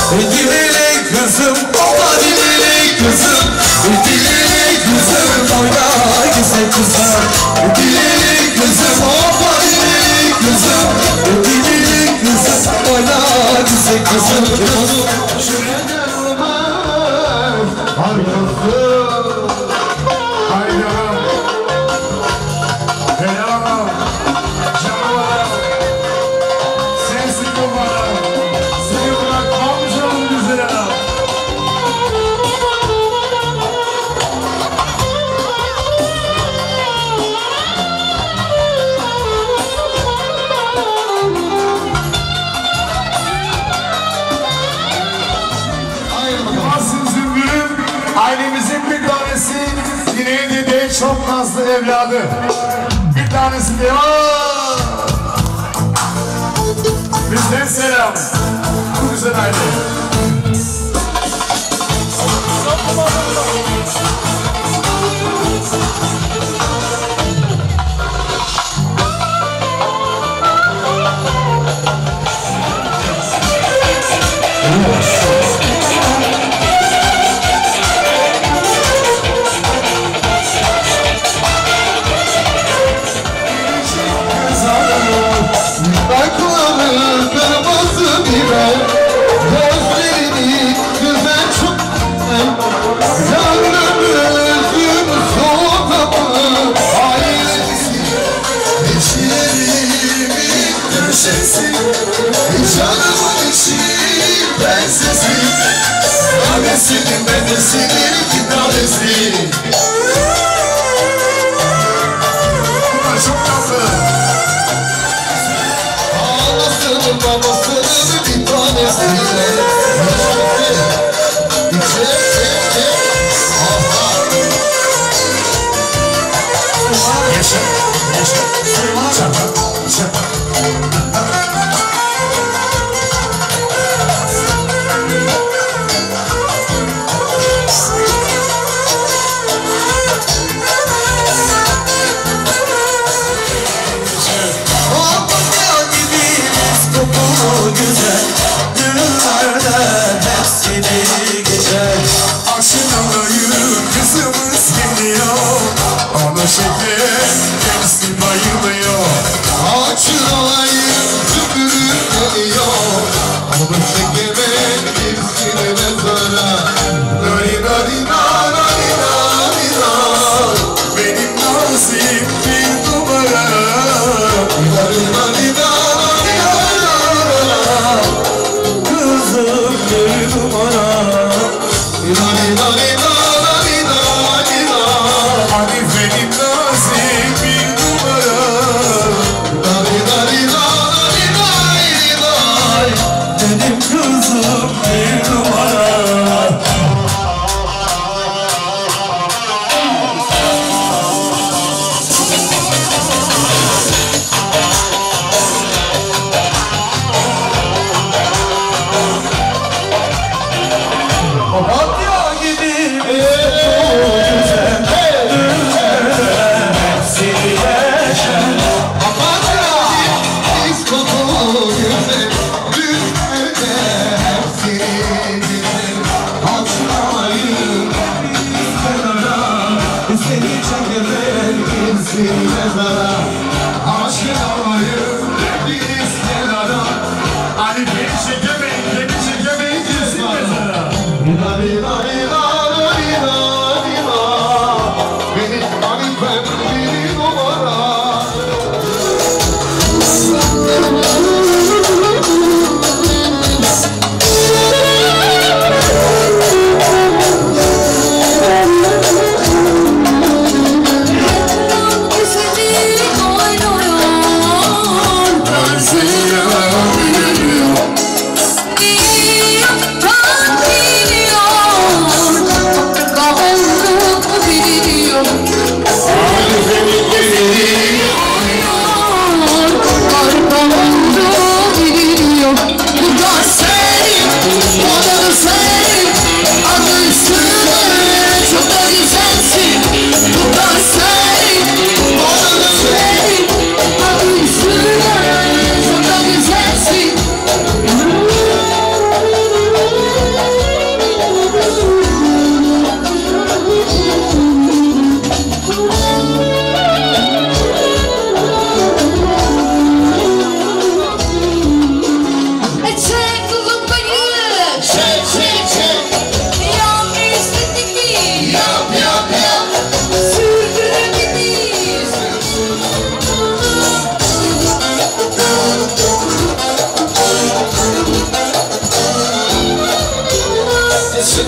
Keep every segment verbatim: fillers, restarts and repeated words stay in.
Dilili kızım, ola dilili kızım, dilili kızım, oyna güzel kızım. Dilili kızım, ola dilili kızım, dilili kızım, oyna güzel kızım. Şuraya gelme, arkası, hayranım, helalım, canım, sensin babanım, seni bırakmam canım güzelim. Ailemizin bir tanesi Güneyli de çok nazlı evladı. Bir tanesi de ooo bizden selam. Bu güzel aile. Canımın içi prensesim, annesinin dedesinin iki tanesi. Bunlar çok tatlı. Anasının babasının bir tanesi. Yaşa, yaşa, çapa, çapa. Güzel günlerde hepsini geçer. Aşınayım kızımız geliyor, ona şeker kendisi bayılıyor. Aşınayım tükürük geliyor, ona şeker kendisine mezara. Nari nari nari nari nari, benim nazim bir numara. Nari nari nari. Kızım bir numara. İnani nani nani nani nani, Hanife'nin nazik bir numara. Nani nani nani nani nani, benim kızım bir numara.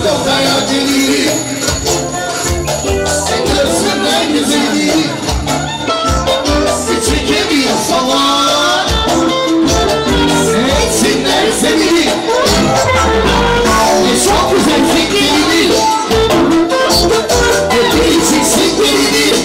Odaya gelirim Sen görsünler güzeli Bir çekemiyor falan Etsinler seni Ne çok güzel fikirlidir Epey çeksinleridir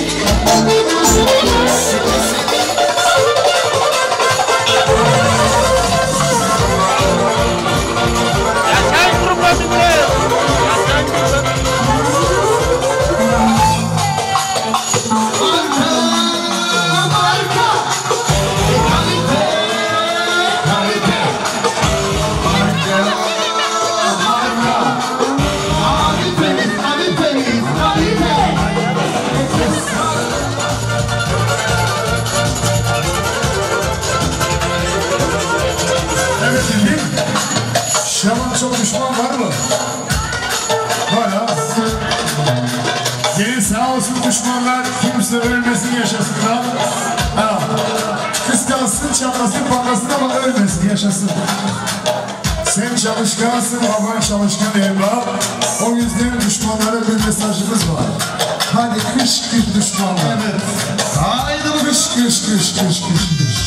Şaman çok düşman var mı? Var ha. Gelin sağ olsun düşmanlar, kimse ölmesin yaşasın ha. Ha. Kıskansın, çatlasın, patlasın ama ölmesin yaşasın. Sen çalışkansın, baban çalışkan evlat. O yüzden düşmanlara bir mesajımız var. Hadi kış kış düşmanlar. Evet. Haydi kış kış kış kış kış kış.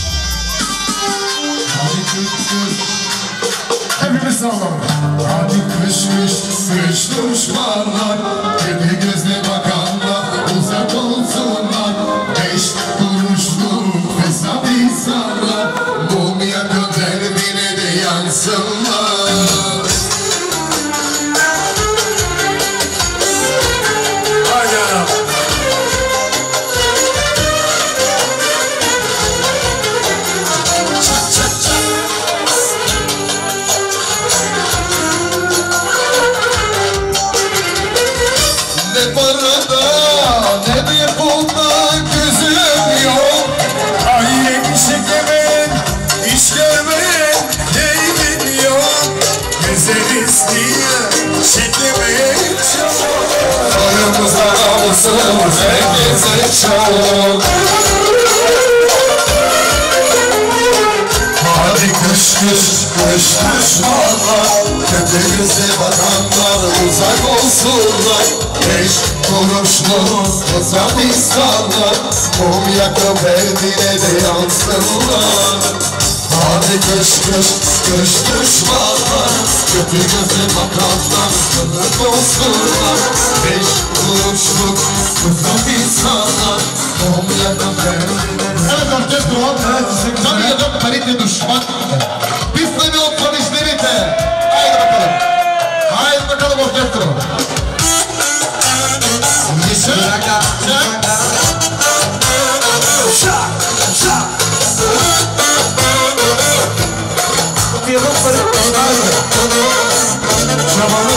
Hadi kış kış. Hepimiz sallalım. Hadi kış kış kış düşmanlar, kedi gözle bakanlar uzak olsunlar. Beş kuruşluk hesap insanlar, mum yakın derdine de yansınlar. Haydi. Soyumuza namusumuz herkese çok. Hadi kış kış kış düşmanlar, kötü göze bakanlar uzak olsunlar. Beş kuruşluk hesap insanlar, mum yakıp derdine de yansınlar. Hadi kış kış kış düşmanlar, kötü göze bakanlar kılık olsunlar. Beş kuruşluk kızak insanlar, mum yakıp derdine. Evet orkestro, Tanrı'da parite düşman. Pisle bir otman işlerinde. Haydi bakalım. Haydi bakalım orkestro. Yeşil. Şak. Şak. Şamanı.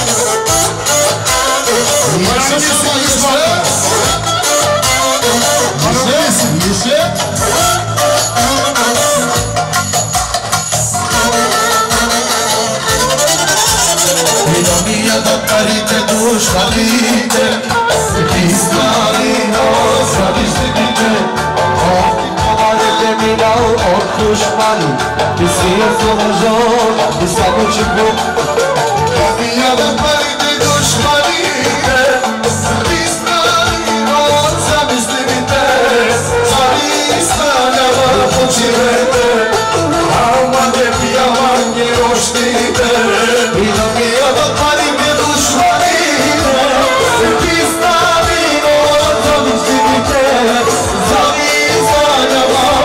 Parite duş kalite İsrail'in o sabişlikte Parite milav o düşmanı Bizi soracak İslam'ı çıkıp Dünyada parite duş kalite İsrail'in o sabişlikte Sari İsrail'a bu çirete Ama de piyaman giroş dite Dünyada parite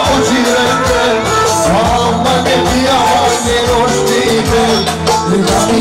We'll be right back.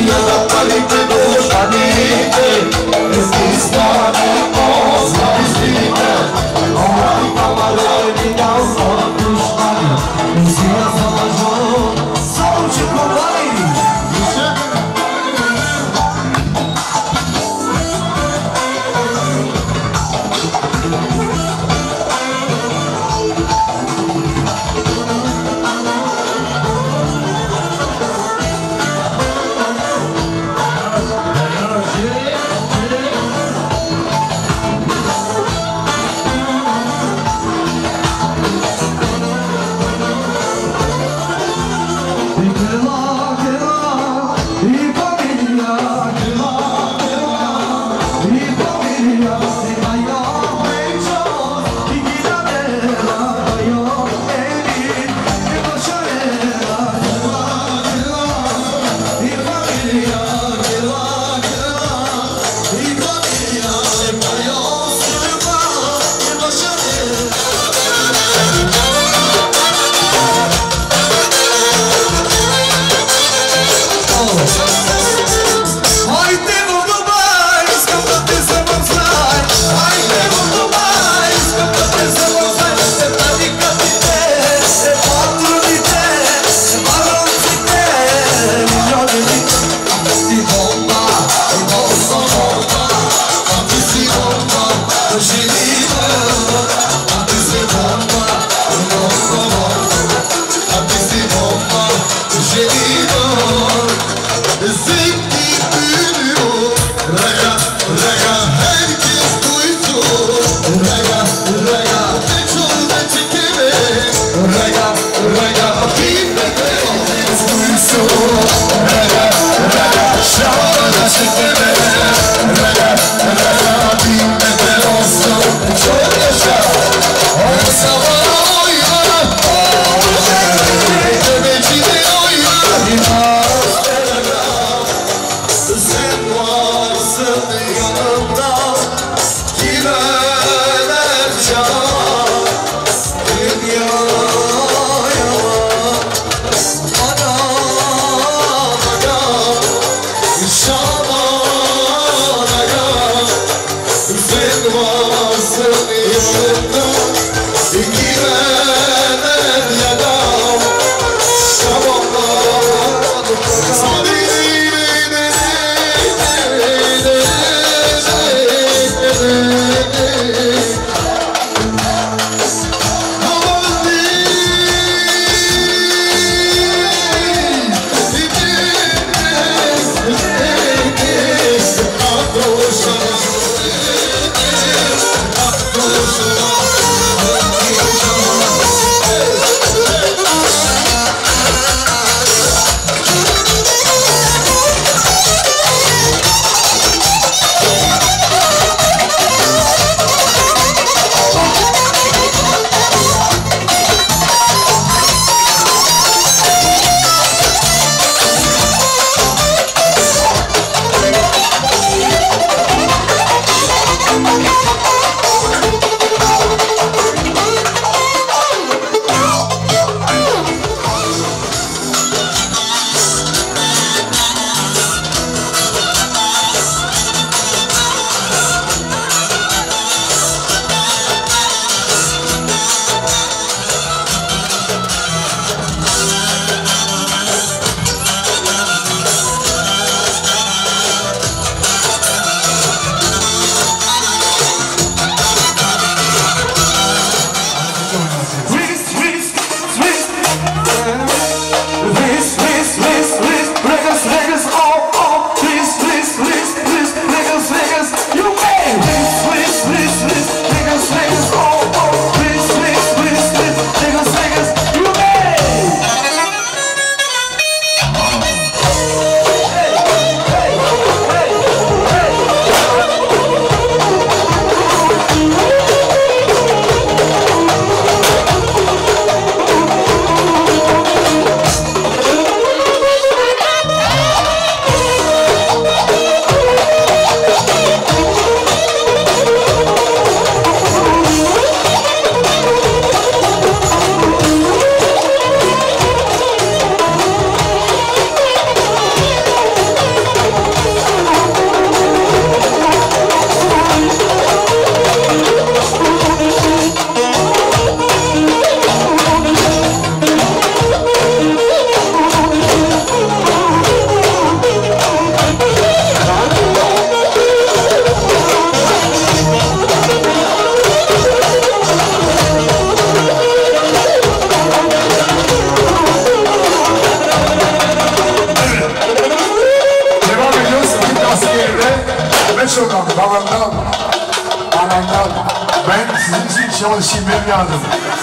akşamın için benim yardım.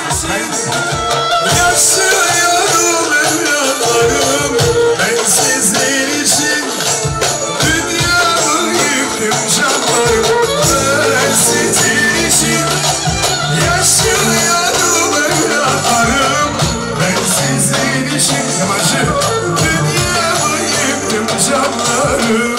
Yaşıyorum evlatlarım, ben sizin için dünyamı yıktım canlarım, ben sizin için. Yaşıyorum evlatlarım, ben sizin için. Yamancı, dünyamı yıktım canlarım.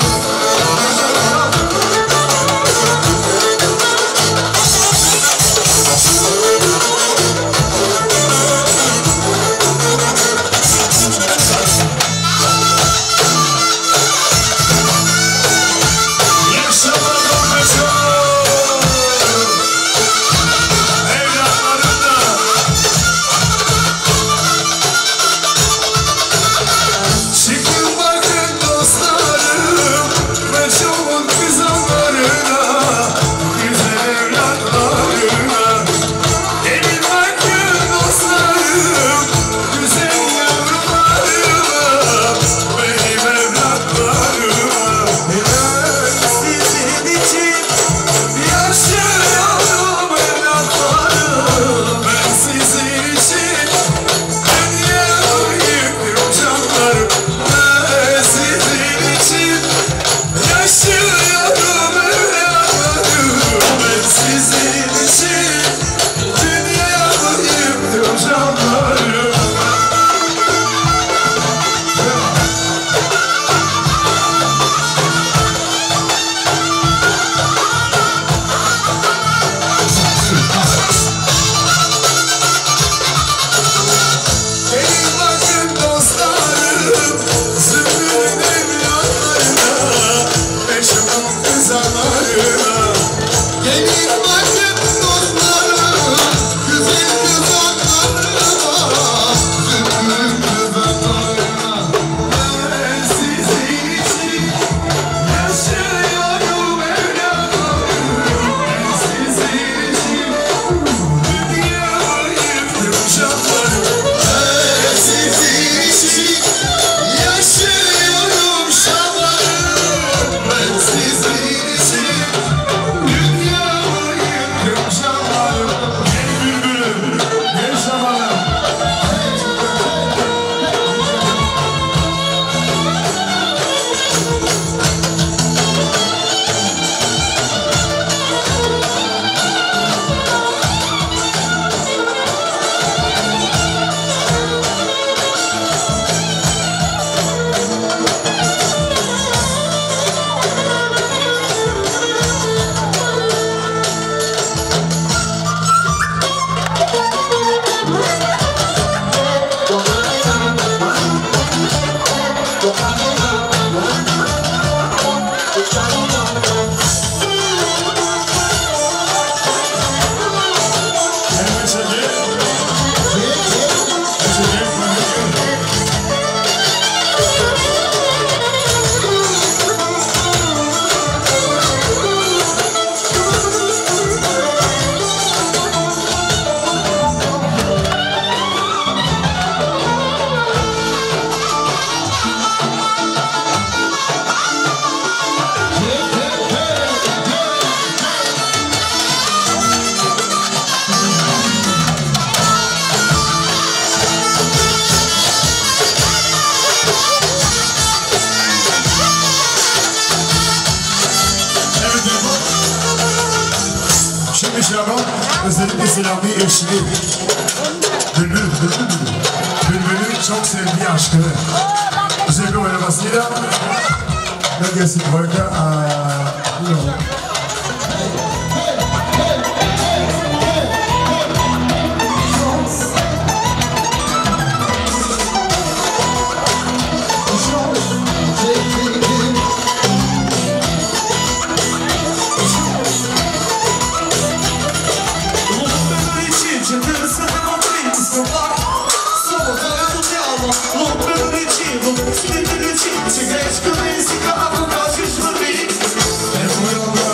Özellikle selamlı eşini Bülbül, Bülbül, Bülbül'ün çok sevdiği aşkını güzel bir oynamasıyla Legacy Boy'da Everyone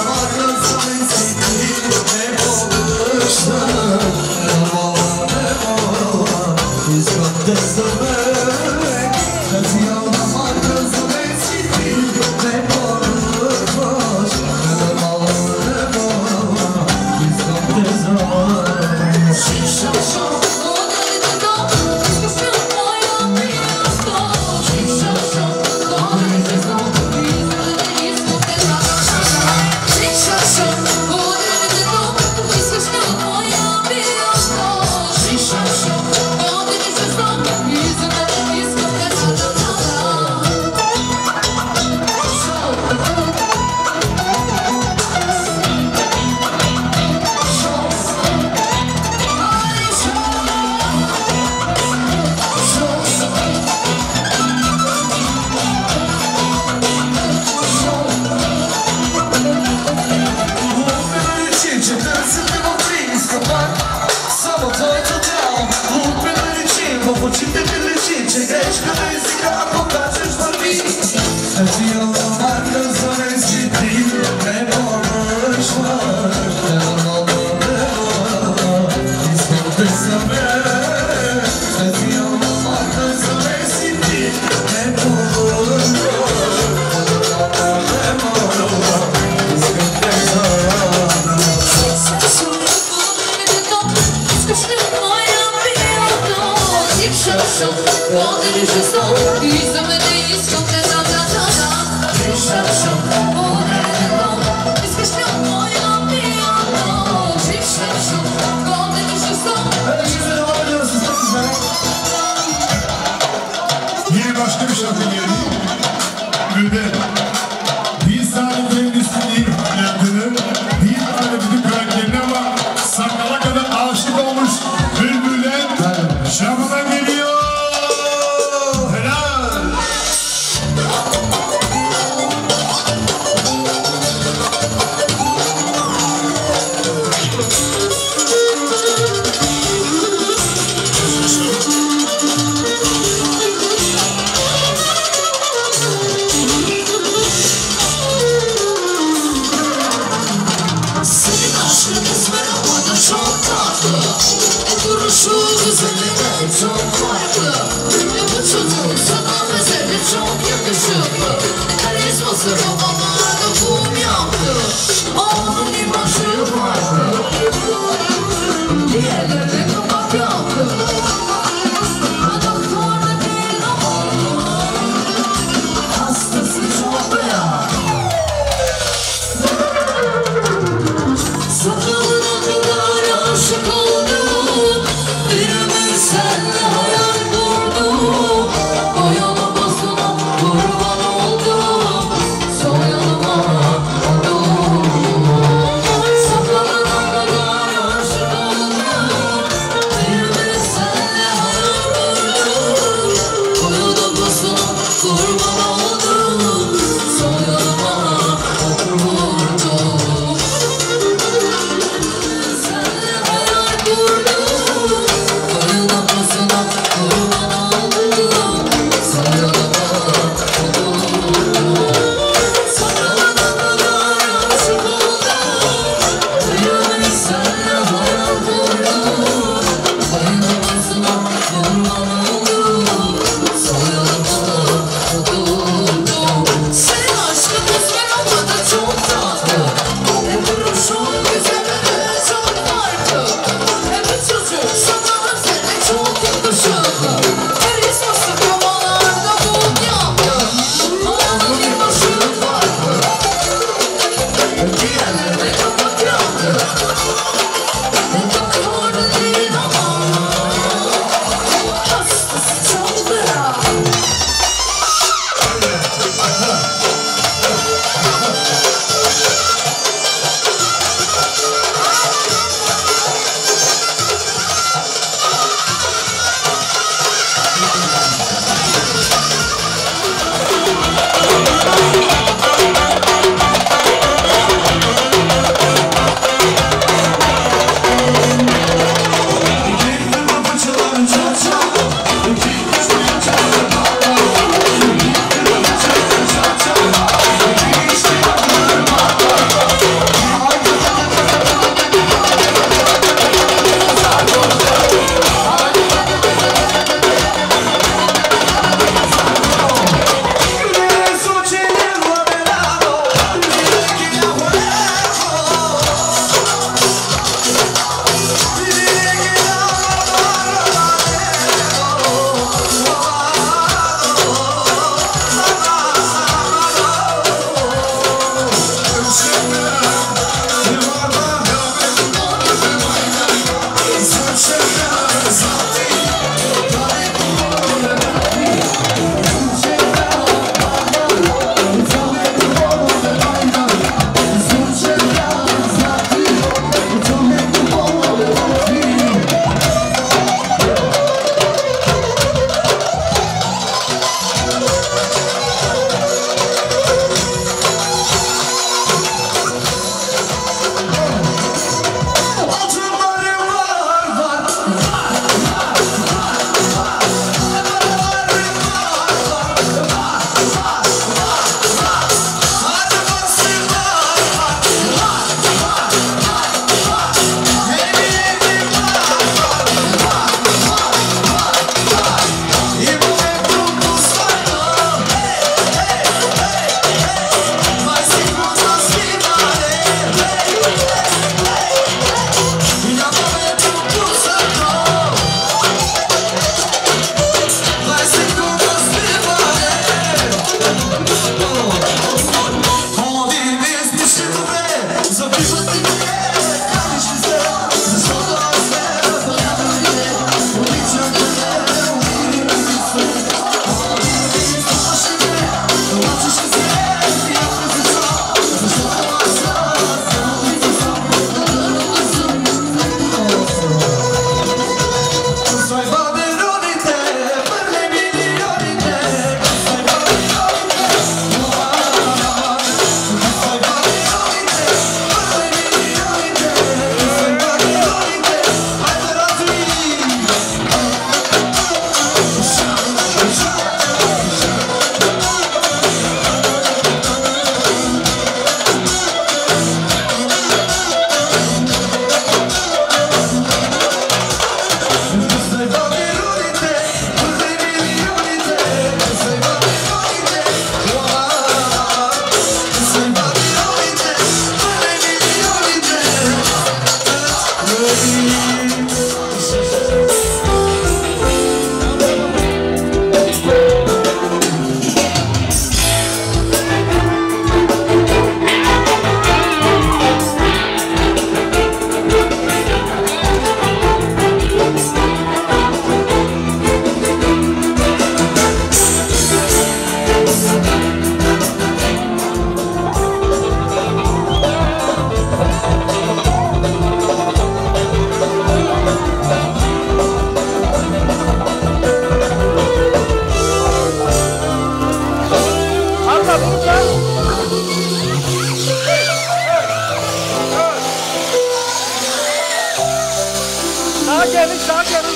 Sağa gelin, sağa gelin.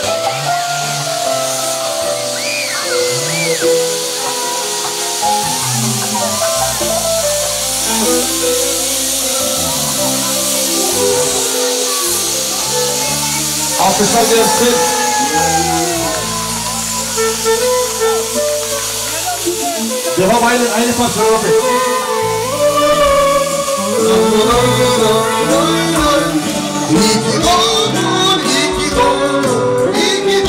Alkışlar gelsin. Devam aynı, aynı parçalar abi. İyi ki doğdun, iyi ki doğdun, iyi ki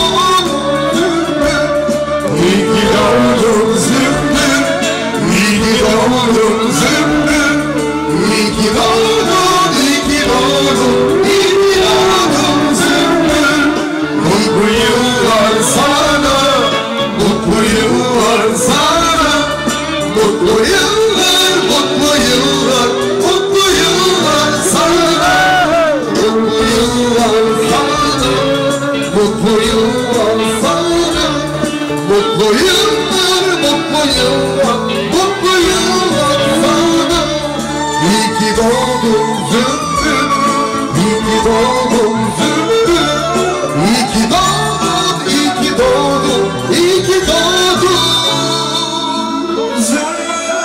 doğdun, İyi ki doğdun zümbül, iyi ki doğdun zümbül. iyi ki doğdun, iyi ki doğdun, iyi ki doğdun zümbül. Mutlu yıllar sana, mutlu yıllar sana. Mutlu yıllar, mutlu yıllar, mutlu yıllar sana. Mutlu yıllar sana, mutlu yıllar sana. Mutlu yıllar, mutlu yıllar, mutlu yıllar sana. İyi ki doğdun zümbül, iyi ki doğdun zümbül. İyi ki doğdun, iyi ki doğdun, iyi ki doğdun zümbül.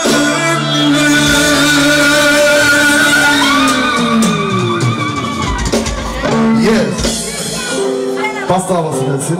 Yes. Pasta havası gelsin.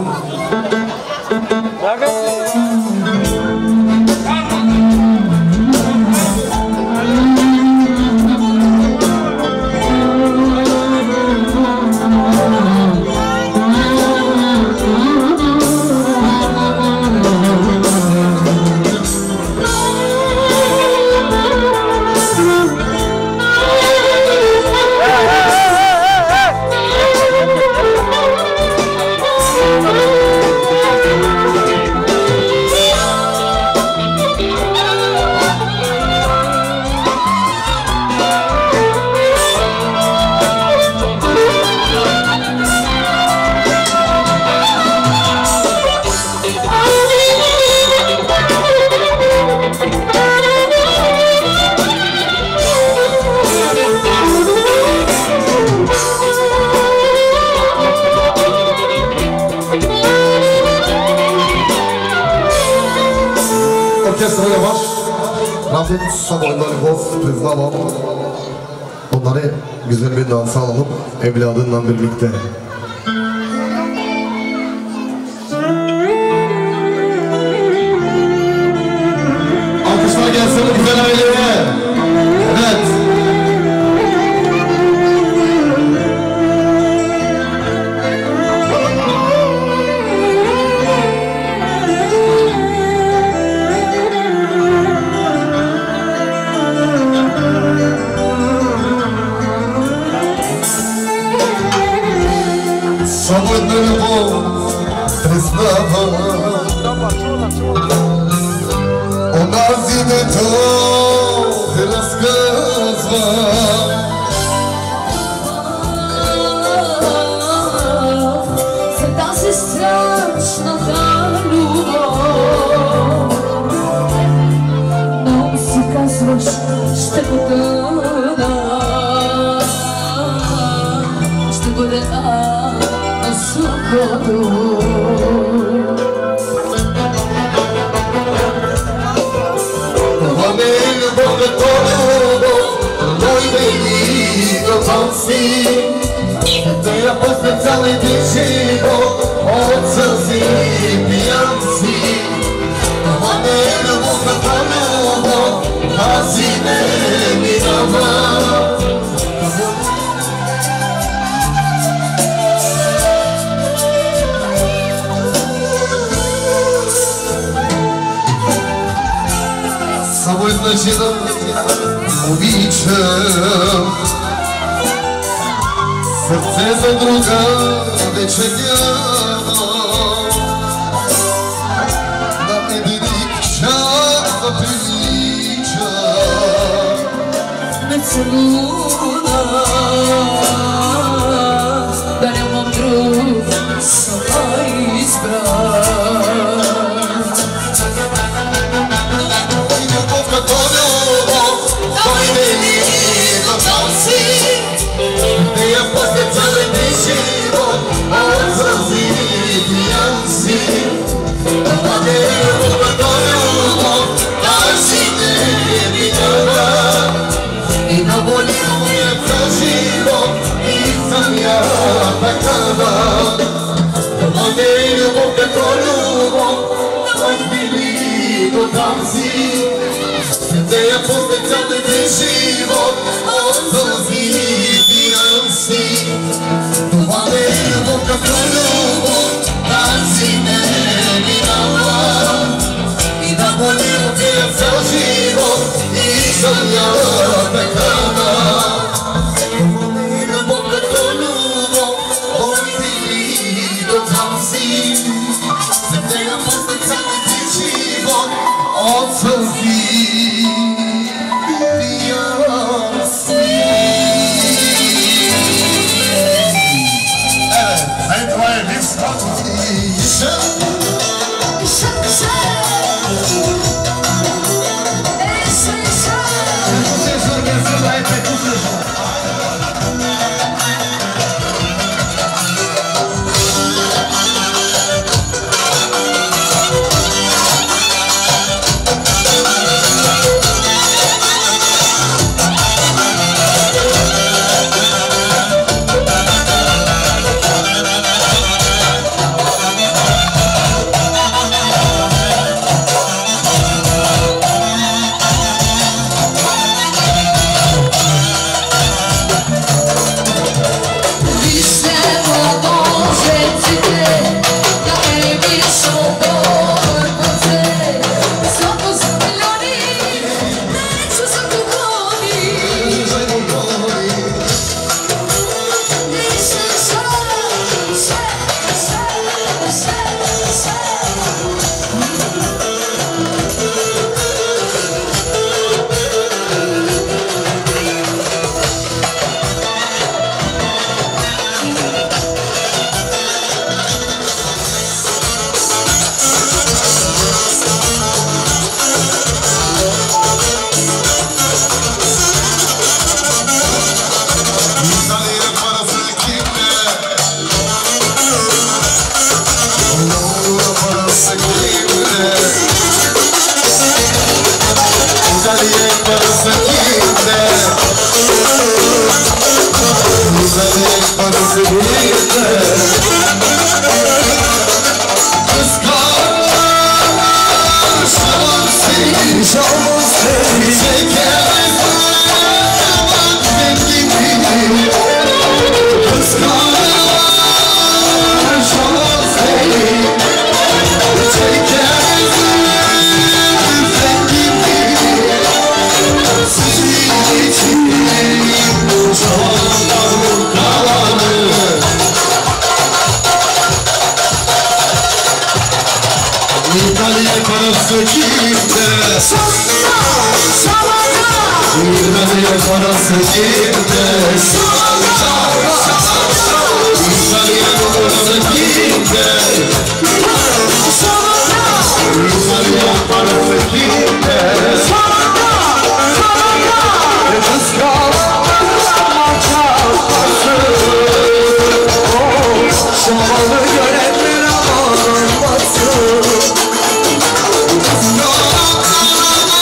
Orkestraya baş. Rafet Saboylarikov Priznamam. Onları güzel bir dansa alalım evladınla birlikte. Alkışlar gelsin bu güzel aileye. Evet. Свободную любовь признавала. У нас зимой ты рассказывал. Всегда се страшната любов. Но си казваш, ще потъна. Ще бъде Това не е любов, това е любов. Дойде и готовси. Да я после цял един живот от сълзи и пиянци. Това не е любов, това е любов. Тази не минава. Само значи да обичам. Сърце за друга вече нямам. На единик час да прилича. Ме целуна, да нямам друг, сама избрах. И любов Twoja postępcamy ten żywot Oto zbijam si Tuwane boka kolubo Tansine minała I na moje ubiję cały żywot I są ja pekana Tuwane boka kolubo Oj wyjmij do tansi Twoja postępcamy ten żywot Oto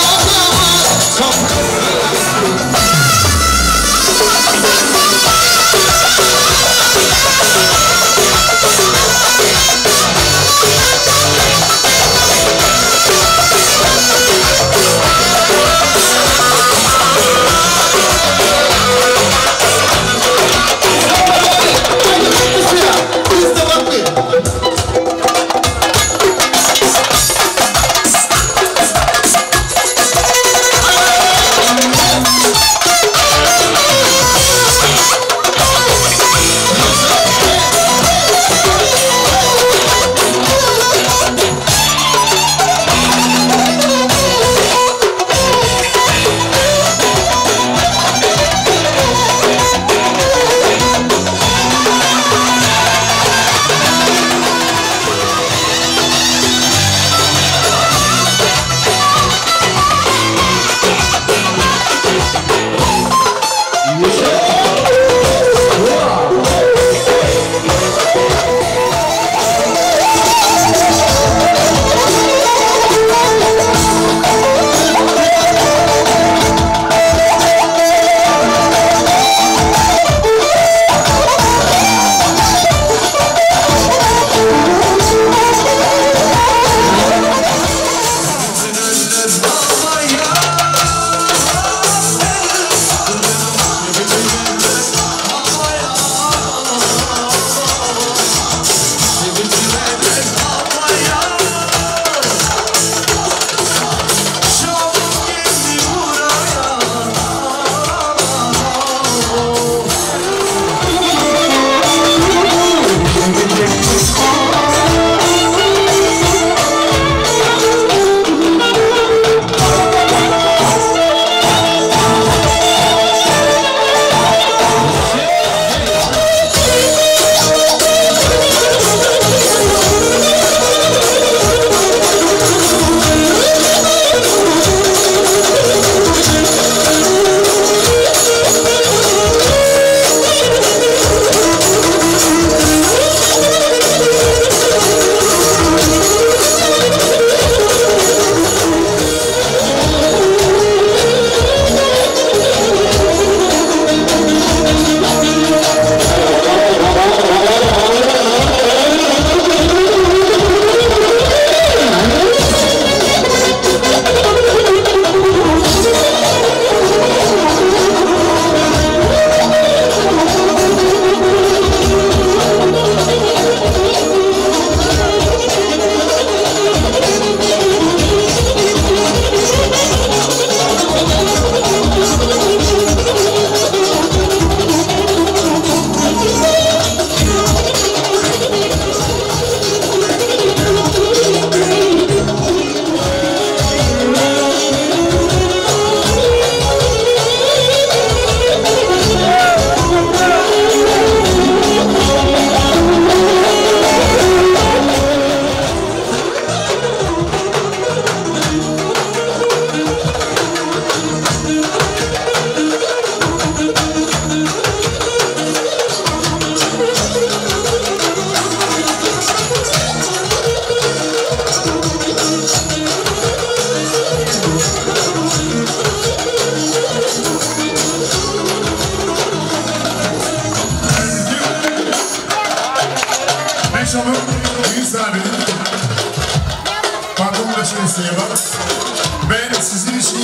Come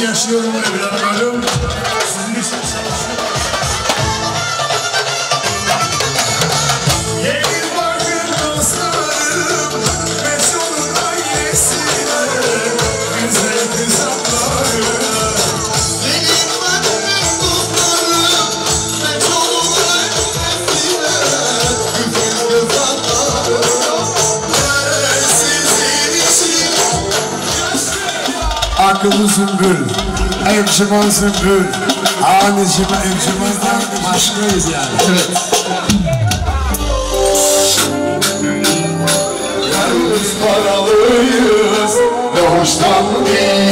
yaşıyorum evlenmedim. Sizin için çalışıyorum. Yeni bakın dostlarım, meşhurun ailesine, güzel kızaklarım. Yeni bakın dostlarım, meşhurun ailesine, güzel kızaklarım. Sizin için Akıllı sümbül, Evciman sümbül, Anecime Evciman'dan başkayız yani. evet. Yalnız paralıyız, ve hoştan değil.